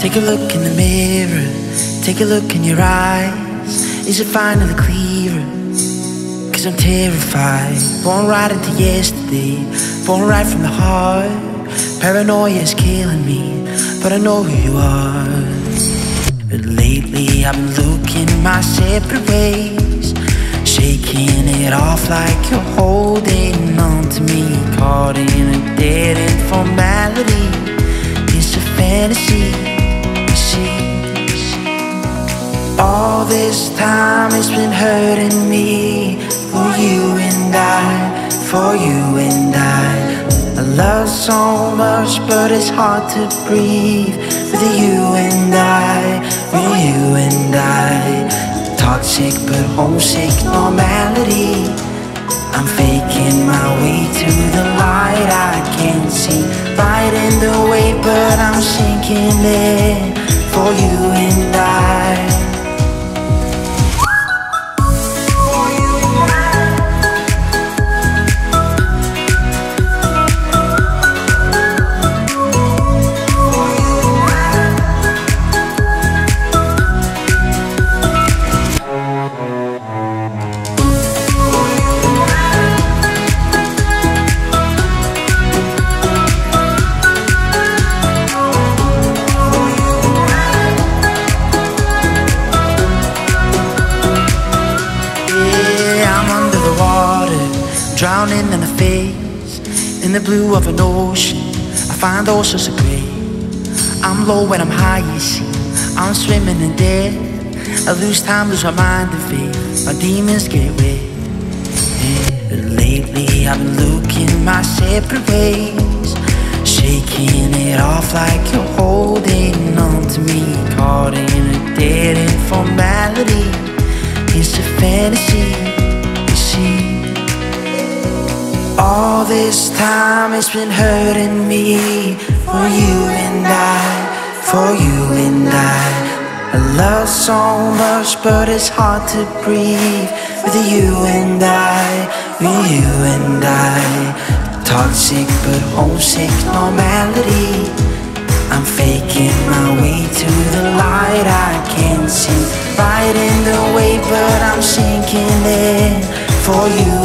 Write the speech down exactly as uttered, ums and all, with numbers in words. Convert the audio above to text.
Take a look in the mirror, take a look in your eyes. Is it finally clearer? Cause I'm terrified. Born right into yesterday, born right from the heart. Paranoia is killing me, but I know who you are. But lately I've been looking my separate ways, shaking it off like you're holding on to me. Caught in a dead-end formality. It's a fantasy, you see. All this time it's been hurting me. For you and I, for you and I. I love so much but it's hard to breathe. With you and I, with you and I. Toxic but homesick normality. I'm faking my way to the light I can't see. Fighting the way but I'm sinking in. For you and I. Drowning in the face, in the blue of an ocean. I find all sorts of gray. I'm low when I'm high, you see. I'm swimming in death. I lose time, lose my mind and faith. My demons get wet. Yeah. But lately I've been looking my separate ways, shaking it off like you're holding on to me. Caught in a dead-end formality. It's a fantasy, you see. All this time it's been hurting me. For you and I, for you and I. I love so much but it's hard to breathe. With you and I, with you and I. Toxic but homesick normality. I'm faking my way to the light I can't see. Fighting the way but I'm sinking in. For you